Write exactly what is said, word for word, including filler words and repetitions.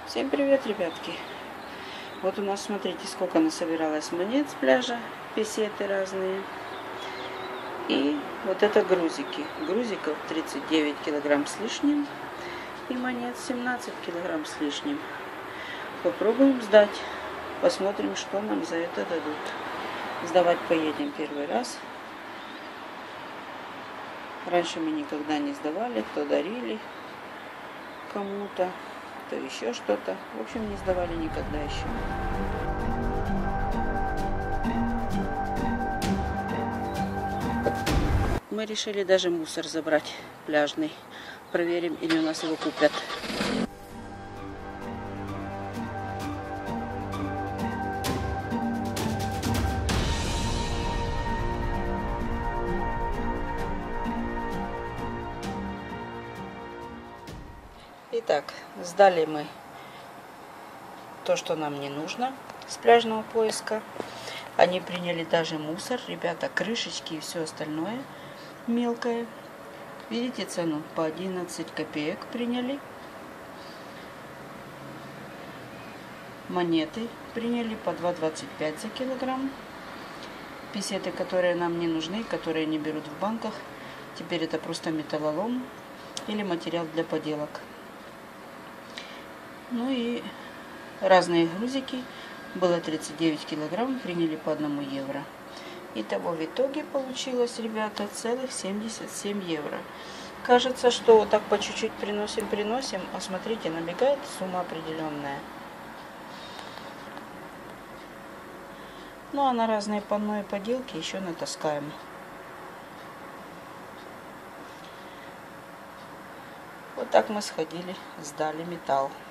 Всем привет, ребятки! Вот у нас, смотрите, сколько насобиралось монет с пляжа, песеты разные. И вот это грузики. Грузиков тридцать девять килограмм с лишним. И монет семнадцать килограмм с лишним. Попробуем сдать. Посмотрим, что нам за это дадут. Сдавать поедем первый раз. Раньше мы никогда не сдавали, то дарили кому-то, то еще что-то. В общем, не сдавали никогда еще. Мы решили даже мусор забрать пляжный. Проверим, или у нас его купят. Итак, сдали мы то, что нам не нужно с пляжного поиска. Они приняли даже мусор, ребята, крышечки и все остальное мелкое. Видите цену? По одиннадцать копеек приняли. Монеты приняли по два двадцать пять за килограмм. Песеты, которые нам не нужны, которые не берут в банках, теперь это просто металлолом или материал для поделок. Ну и разные грузики. Было тридцать девять килограмм, приняли по одному евро. Итого в итоге получилось, ребята, целых семьдесят семь евро. Кажется, что вот так по чуть-чуть приносим-приносим, а смотрите, набегает сумма определенная. Ну а на разные панно и поделки еще натаскаем. Вот так мы сходили, сдали металл.